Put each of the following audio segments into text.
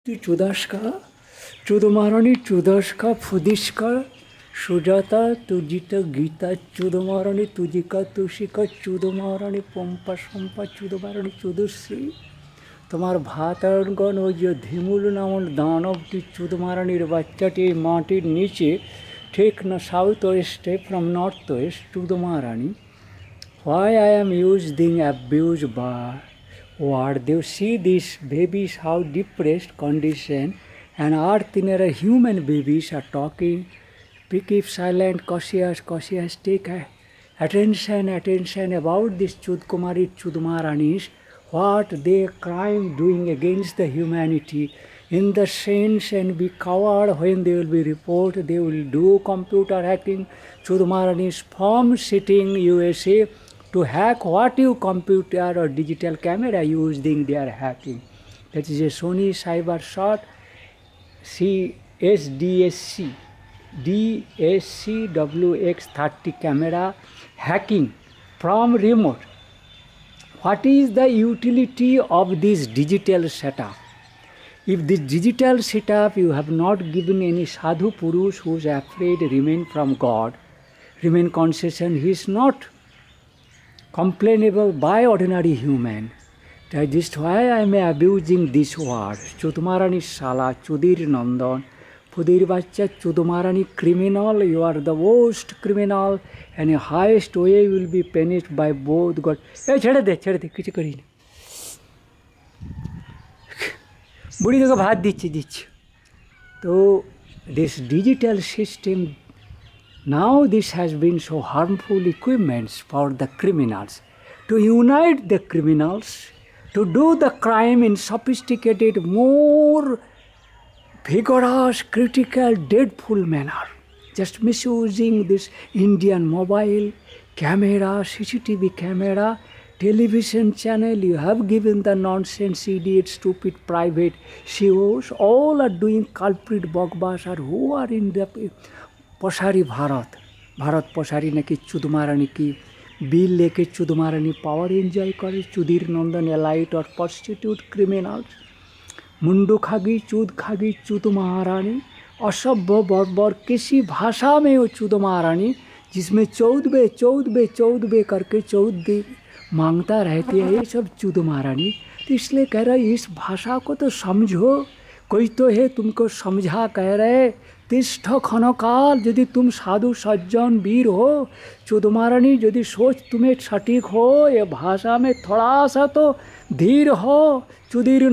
तु चुदास्का चुदमारानी चुदास्का फुदिस्का सुजाता तुजिता गीता चुदमारानी तुजिका तुषिका चुदमारानी पंपा सम्पा चुदमारानी चुदुश्री তোমার ভাতারগণ ওই যে ধিমুল নামক দানবটি চুদমারানির বাচ্চাটি মাটির নিচে ঠিক না সাউথ ওয়েস্টে ফ্রম নর্থ ওয়েস্ট চুদমারানি why I am using abused by what they see these babies how depressed condition and earth in a human babies are talking keep silent cautious take attention about this Chudkumari Chudmaranis what they crime doing against the humanity in the sense and be coward when they will be report they will do computer hacking Chudmaranis from sitting USA to hack what you computer or digital camera using they are hacking. That is a Sony CyberShot SDSC DSCWX30 camera hacking from remote. What is the utility of this digital setup? If this digital setup you have not given any sadhu purush who is afraid remain from God, remain conscious and he is not complainable by ordinary human. That is why I am abusing this word. Chudmarani Shala, Chudir Nandan, Pudir Bacha, Chudmarani criminal, you are the worst criminal and the highest way will be punished by both God. Hey, chhade de, kichu kari na. Budi ko bhat dichi. So this digital system now this has been so harmful equipments for the criminals to unite the criminals to do the crime in sophisticated, more vigorous, critical, dreadful manner. Just misusing this Indian mobile camera, CCTV camera, television channel, you have given the nonsense, idiot, stupid, private CEOs, all are doing culprit bogbash who are in the पशारी भारत पशारी ना कि चुदमारानी की bill लेके चुदमारानी power enjoy करे चुदीर नंदन elite और प्रोस्टिट्यूट क्रिमिनल्स मुंडू खागी चुदमारानी असभ्य बर्बर किसी भाषा में वो चुदमारानी जिसमें 14 करके 14 मांगता रहती है ये सब चुदमारानी तो इसलिए कह रहा है इस भाषा को तो समझो कोई तो है तुमको समझा कह रहे तिष्ठ खनकाल यदि तुम साधु सज्जन वीर हो चुदमारानी यदि सोच तुम्हें सटीक हो ये भाषा में थोड़ा सा तो धीर हो चुदीर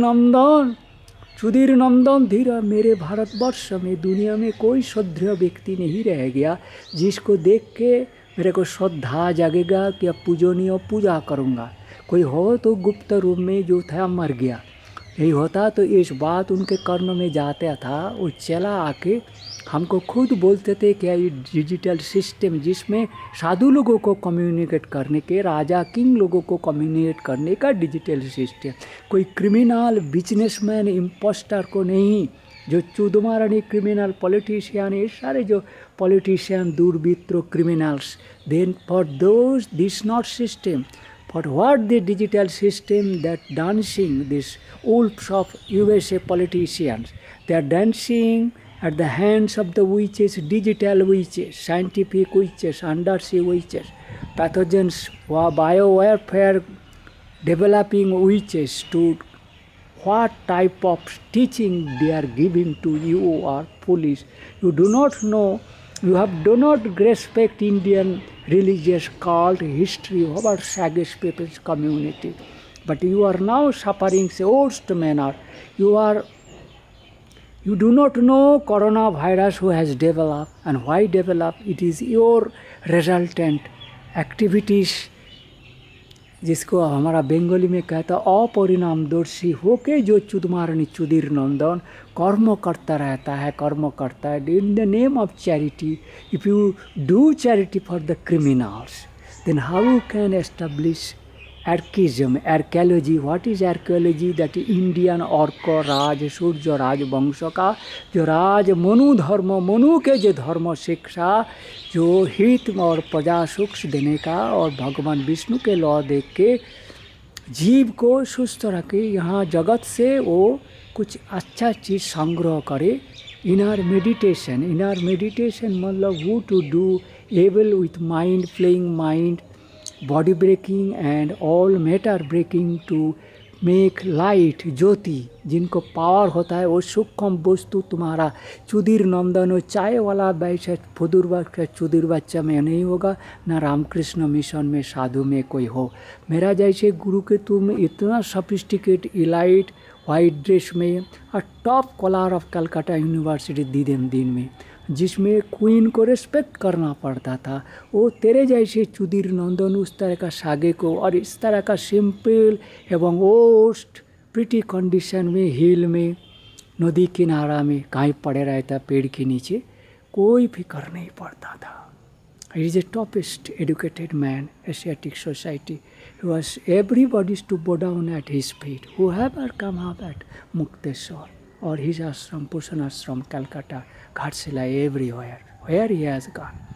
नंदन धीर मेरे भारतवर्ष में दुनिया में कोई श्रद्धेय व्यक्ति नहीं रह गया जिसको देख के मेरे को श्रद्धा जागेगा कि अब पूजनीय पूजा करूँगा कोई हो तो गुप्त रूप में जो था मर गया यही होता तो इस बात उनके कर्ण में जाता था वो चला आके हमको खुद बोलते थे कि ये डिजिटल सिस्टम जिसमें साधु लोगों को कम्युनिकेट करने के राजा किंग लोगों को कम्युनिकेट करने का डिजिटल सिस्टम कोई क्रिमिनल बिजनेसमैन इम्पोस्टर को नहीं जो चुदमारानी क्रिमिनल पॉलिटिशियन ये सारे जो पॉलिटिशियन दुर्वृत्त criminals then for those this not system But what the digital system that dancing, these wolves of USA politicians, they are dancing at the hands of the witches, digital witches, scientific witches, undersea witches, pathogens, biowarfare developing witches to what type of teaching they are giving to you or police. You do not know, do not respect Indian religious cult history about Sage's people's community. But you are now suffering the worst manner. You do not know coronavirus who has developed and why developed. It is your resultant activities जिसको हमारा बंगाली में कहता अपरिणामदर्शी होके जो चुदमारानी चुदीर नंदन कर्म करता रहता है in the name of charity if you do charity for the criminals then how you can establish archaeology what is archaeology that Indian अर्क राज सूर्य राजवंश का जो राज मनु धर्म मनु के जो धर्म शिक्षा जो हित और प्रजा सुख देने का और भगवान विष्णु के लॉ देख के जीव को सुस्त रखे यहाँ जगत से वो कुछ अच्छा चीज़ संग्रह करे। इनर मेडिटेशन मतलब वो to do able with mind, playing mind, body breaking and all matter breaking to make light, ज्योति, जिनको पावर होता है वो सूक्ष्म वस्तु तुम्हारा चुदिर नंदन हो, चाय वाला बैच फुदुर चुदिर बच्चा में नहीं होगा, ना रामकृष्ण मिशन में साधु में कोई हो। मेरा जैसे गुरु के तुम इतना सफिस्टिकेट इलाइट वाइट ड्रेस में और top collar of Calcutta university दिन में, जिसमें क्वीन को रिस्पेक्ट करना पड़ता था, वो तेरे जैसे चुदिर नंदन उस तरह का सागे को और इस तरह का सिंपल एवं ओस्ट प्रिटी कंडीशन में हिल में नदी किनारा में कहीं पड़े रहता पेड़ के नीचे, कोई फिक्र नहीं पड़ता था। He is a topest educated man, Asiatic society. He was everybody's to bow down at his feet. Whoever come up at Mukteswar or his ashram, Pushan ashram, Calcutta, Ghatsila, everywhere, where he has gone.